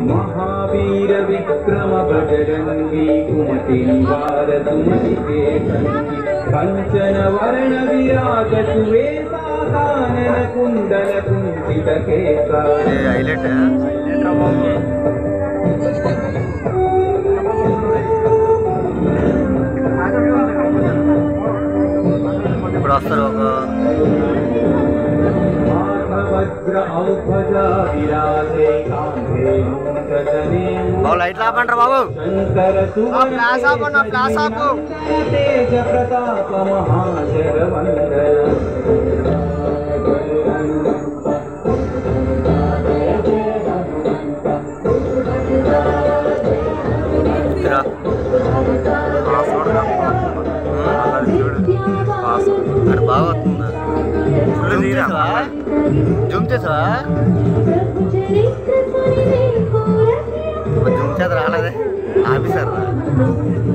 महावीर विक्रम बजरंगी कुमति निवार सुमति के संगी कंचन वर्ण विराज सुवेशा कानन कुंडल कुंचित केसा हाइलाइट है బాబు లైట్ ఆపండి బాబు ఫ్లాష్ ఆపండి ఫ్లాష్ ఆపు తేజ ప్రతాప మహాశరవందన బాగా వస్తుందా జూమ్ చేసా జూమ్ చేత రాలేదే ఆఫీసర్